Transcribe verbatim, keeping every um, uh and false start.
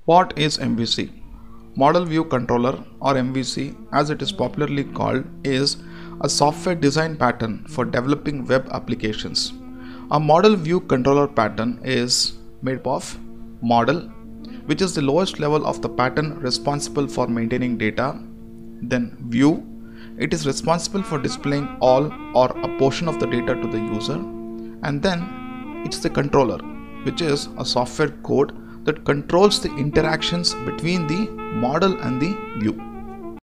What is M V C? Model View Controller, or M V C as it is popularly called, is a software design pattern for developing web applications. A model view controller pattern is made up of model, which is the lowest level of the pattern responsible for maintaining data, then view, it is responsible for displaying all or a portion of the data to the user, and then it's the controller, which is a software code that controls the interactions between the model and the view.